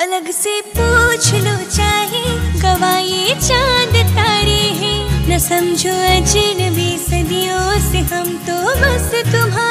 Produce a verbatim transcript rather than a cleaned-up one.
अलग से पूछ लो चाहे गवाए चांद तारे हैं। न समझो अजनबी सदियों से हम तो बस तुम्हारे